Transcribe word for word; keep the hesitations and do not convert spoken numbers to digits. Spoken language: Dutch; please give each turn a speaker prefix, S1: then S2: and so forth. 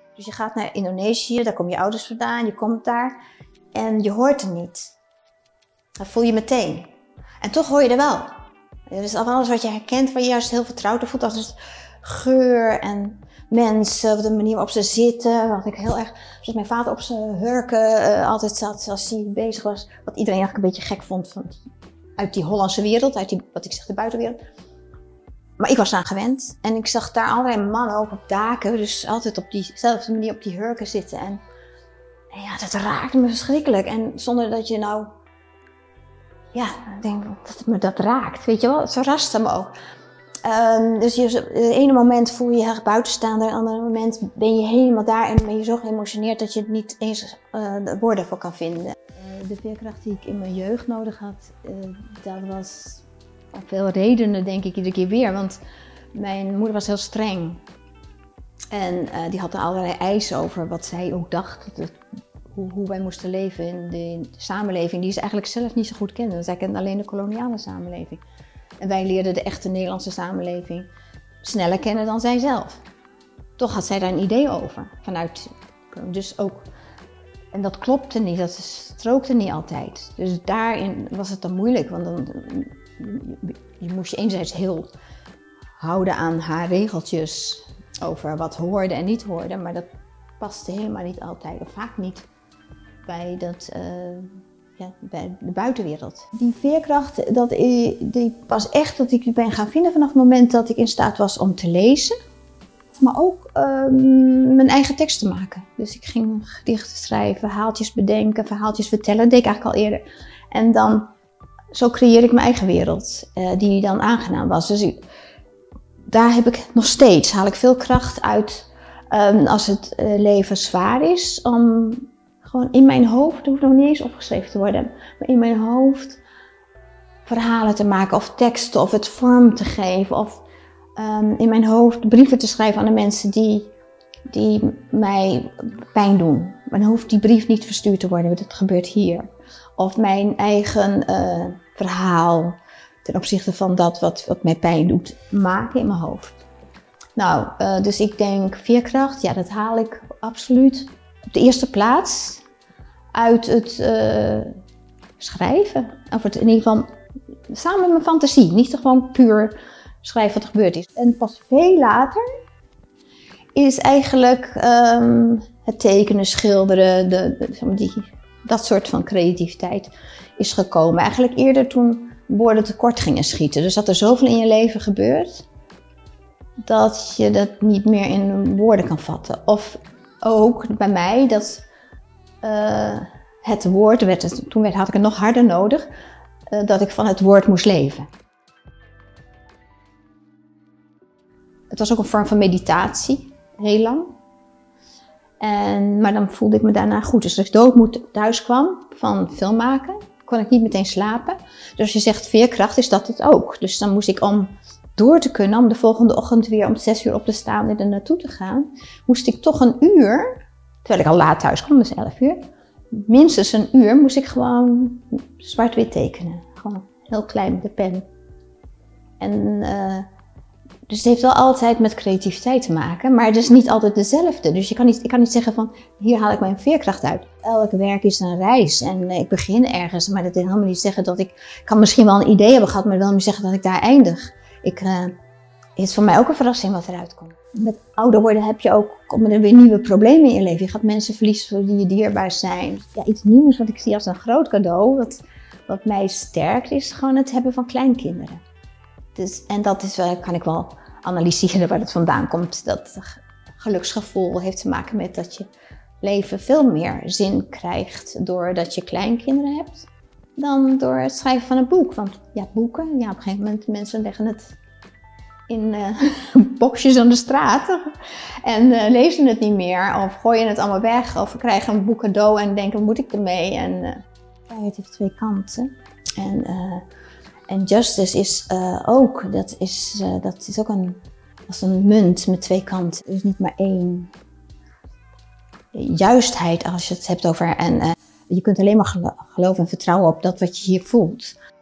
S1: Dus je gaat naar Indonesië, daar komen je ouders vandaan, je komt daar en je hoort er niet. Dat voel je meteen. En toch hoor je er wel. Dus alles wat je herkent, waar je juist heel vertrouwd voelt, dat is geur en mensen, de manier waarop ze zitten. Wat ik heel erg, zoals mijn vader op zijn hurken uh, altijd zat als hij bezig was. Wat iedereen eigenlijk een beetje gek vond van, uit die Hollandse wereld, uit die, wat ik zeg, de buitenwereld. Maar ik was aan gewend en ik zag daar allerlei mannen ook op daken, dus altijd op diezelfde manier op die hurken zitten. En, en ja, dat raakte me verschrikkelijk. En zonder dat je nou, ja, ik denk dat me dat raakt, weet je wel, het verraste me ook. Um, dus je, het ene moment voel je je erg buitenstaander, het andere moment ben je helemaal daar en ben je zo geëmotioneerd dat je het niet eens uh, de woorden voor kan vinden. Uh, de veerkracht die ik in mijn jeugd nodig had, uh, dat was om veel redenen denk ik iedere keer weer, want mijn moeder was heel streng. En uh, die had er allerlei eisen over wat zij ook dacht, dat, hoe, hoe wij moesten leven in de, in de samenleving die ze eigenlijk zelf niet zo goed kenden. Zij kenden alleen de koloniale samenleving. En wij leerden de echte Nederlandse samenleving sneller kennen dan zij zelf. Toch had zij daar een idee over, vanuit, dus ook, en dat klopte niet, dat strookte niet altijd. Dus daarin was het dan moeilijk, want dan, je moest je enerzijds heel houden aan haar regeltjes over wat hoorde en niet hoorde, maar dat paste helemaal niet altijd, of vaak niet, bij, dat, uh, ja, bij de buitenwereld. Die veerkracht, dat, die pas echt dat ik ben gaan vinden vanaf het moment dat ik in staat was om te lezen, maar ook um, mijn eigen tekst te maken. Dus ik ging gedichten schrijven, verhaaltjes bedenken, verhaaltjes vertellen, dat deed ik eigenlijk al eerder. En dan, zo creëerde ik mijn eigen wereld, uh, die dan aangenaam was. Dus ik, daar heb ik nog steeds, haal ik veel kracht uit um, als het uh, leven zwaar is, om gewoon in mijn hoofd, het hoeft nog niet eens opgeschreven te worden, maar in mijn hoofd verhalen te maken of teksten of het vorm te geven of um, in mijn hoofd brieven te schrijven aan de mensen die, die mij pijn doen. Maar dan hoeft die brief niet verstuurd te worden, want dat gebeurt hier. Of mijn eigen uh, verhaal ten opzichte van dat wat, wat mij pijn doet, maken in mijn hoofd. Nou, uh, dus ik denk veerkracht, ja, dat haal ik absoluut op de eerste plaats uit het uh, schrijven. Of het in ieder geval samen met mijn fantasie, niet gewoon puur schrijven wat er gebeurd is. En pas veel later is eigenlijk um, het tekenen, schilderen, de, de, die, dat soort van creativiteit is gekomen. Eigenlijk eerder toen woorden tekort gingen schieten. Dus dat er zoveel in je leven gebeurt, dat je dat niet meer in woorden kan vatten. Of ook bij mij, dat uh, het woord, werd het, toen werd, had ik het nog harder nodig, uh, dat ik van het woord moest leven. Het was ook een vorm van meditatie, heel lang. En, maar dan voelde ik me daarna goed. Dus als ik doodmoed thuis kwam van film maken, kon ik niet meteen slapen. Dus als je zegt veerkracht, is dat het ook. Dus dan moest ik om door te kunnen, om de volgende ochtend weer om zes uur op te staan en er naartoe te gaan, moest ik toch een uur, terwijl ik al laat thuis kwam, dus elf uur, minstens een uur moest ik gewoon zwart-wit tekenen. Gewoon heel klein met de pen. En uh, dus het heeft wel altijd met creativiteit te maken, maar het is niet altijd dezelfde. Dus je kan niet, ik kan niet zeggen van, hier haal ik mijn veerkracht uit. Elk werk is een reis en ik begin ergens, maar dat wil helemaal niet zeggen dat ik, ik kan misschien wel een idee hebben gehad, maar dat wil niet zeggen dat ik daar eindig. Ik, uh, het is voor mij ook een verrassing wat eruit komt. Met ouder worden heb je ook, komen er weer nieuwe problemen in je leven. Je gaat mensen verliezen die je dierbaar zijn. Ja, iets nieuws wat ik zie als een groot cadeau, wat, wat mij sterkt, is gewoon het hebben van kleinkinderen. Dus, en dat is, uh, kan ik wel analyseren waar het vandaan komt. Dat geluksgevoel heeft te maken met dat je leven veel meer zin krijgt doordat je kleinkinderen hebt, dan door het schrijven van een boek. Want ja, boeken, ja, op een gegeven moment mensen leggen het in uh, boxjes aan de straat en uh, lezen het niet meer of gooien het allemaal weg of krijgen een boek cadeau en denken, wat moet ik ermee? En uh, het heeft twee kanten. En, uh, en justice is uh, ook, dat is, uh, dat is ook een, als een munt met twee kanten. Er is niet maar één juistheid als je het hebt over, en uh, je kunt alleen maar gelo geloven en vertrouwen op dat wat je hier voelt.